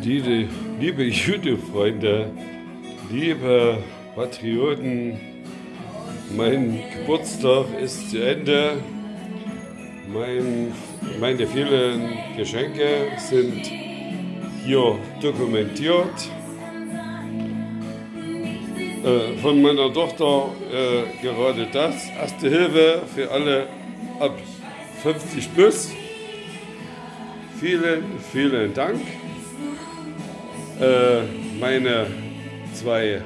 Liebe YouTube-Freunde, liebe Patrioten, mein Geburtstag ist zu Ende. Meine vielen Geschenke sind hier dokumentiert. Von meiner Tochter gerade das, Erste Hilfe für alle ab 50 plus. Vielen, vielen Dank. Meine zwei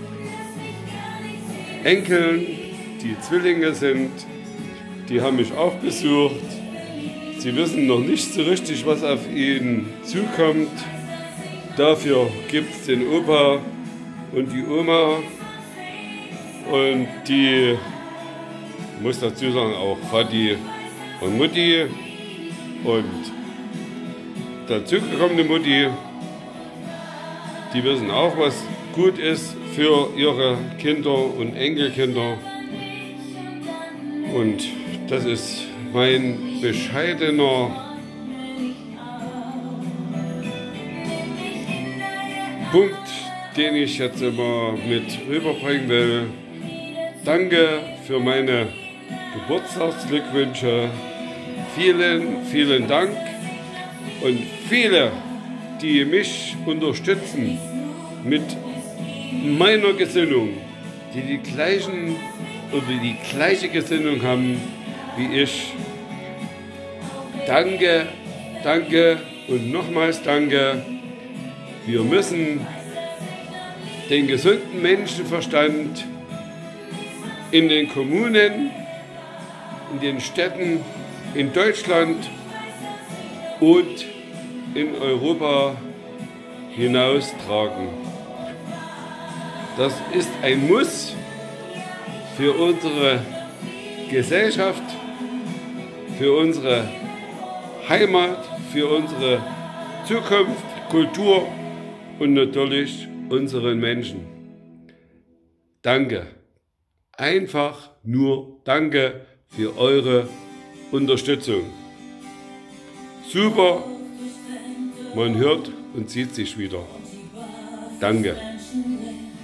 Enkeln, die Zwillinge sind, die haben mich auch besucht. Sie wissen noch nicht so richtig, was auf ihnen zukommt. Dafür gibt es den Opa und die Oma und die, ich muss dazu sagen, auch Vati und Mutti und dazugekommene Mutti. Die wissen auch, was gut ist für ihre Kinder und Enkelkinder. Und das ist mein bescheidener Punkt, den ich jetzt immer mit rüberbringen will. Danke für meine Geburtstagsglückwünsche. Vielen, vielen Dank. Und viele, die mich unterstützen mit meiner Gesinnung, die die gleiche Gesinnung haben wie ich. Danke, danke und nochmals danke. Wir müssen den gesunden Menschenverstand in den Kommunen, in den Städten, in Deutschland und in Europa hinaustragen. Das ist ein Muss für unsere Gesellschaft, für unsere Heimat, für unsere Zukunft, Kultur und natürlich unseren Menschen. Danke. Einfach nur danke für eure Unterstützung. Super, man hört und sieht sich wieder. Danke.